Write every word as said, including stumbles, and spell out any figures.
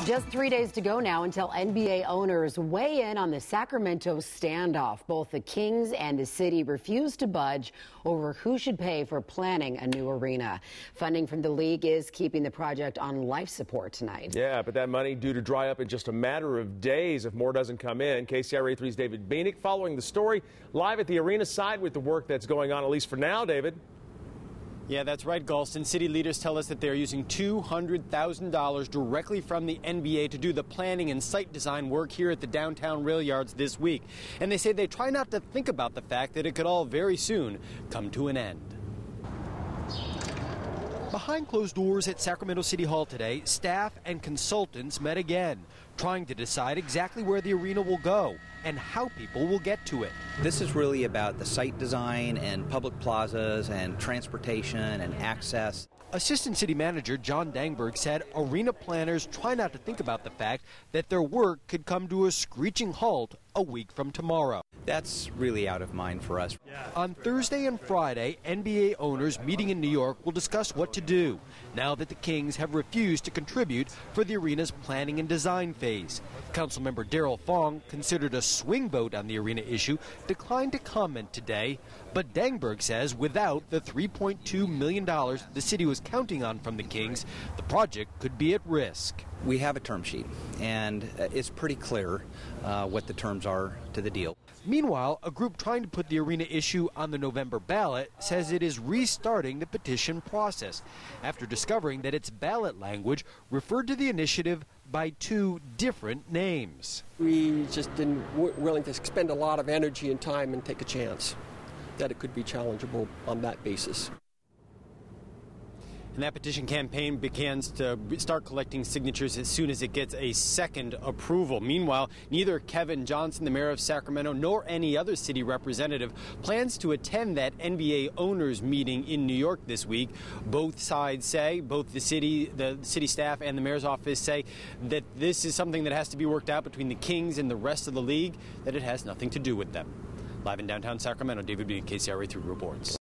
Just three days to go now until N B A owners weigh in on the Sacramento standoff. Both the Kings and the city refuse to budge over who should pay for planning a new arena. Funding from the league is keeping the project on life support tonight. Yeah, but that money due to dry up in just a matter of days if more doesn't come in. K C R A three's David Bieniek following the story live at the arena side with the work that's going on, at least for now, David. Yeah, that's right, Galston. City leaders tell us that they're using two hundred thousand dollars directly from the N B A to do the planning and site design work here at the downtown rail yards this week. And they say they try not to think about the fact that it could all very soon come to an end. Behind closed doors at Sacramento City Hall today, staff and consultants met again, trying to decide exactly where the arena will go and how people will get to it. This is really about the site design and public plazas and transportation and access. Assistant City Manager John Dangberg said arena planners try not to think about the fact that their work could come to a screeching halt a week from tomorrow. That's really out of mind for us. On Thursday and Friday, N B A owners meeting in New York will discuss what to do now that the Kings have refused to contribute for the arena's planning and design phase. Councilmember Darryl Fong, considered a swing vote on the arena issue, declined to comment today. But Dangberg says without the three point two million dollars the city was counting on from the Kings, the project could be at risk. We have a term sheet, and it's pretty clear uh, what the terms are to the deal. Meanwhile, a group trying to put the arena issue on the November ballot says it is restarting the petition process after discovering that its ballot language referred to the initiative by two different names. We just didn't weren't willing to expend a lot of energy and time and take a chance that it could be challengeable on that basis. And that petition campaign begins to start collecting signatures as soon as it gets a second approval. Meanwhile, neither Kevin Johnson, the mayor of Sacramento, nor any other city representative plans to attend that N B A owners meeting in New York this week. Both sides say, both the city, the city staff and the mayor's office say that this is something that has to be worked out between the Kings and the rest of the league, that it has nothing to do with them. Live in downtown Sacramento, David Bieniek, K C R A three reports.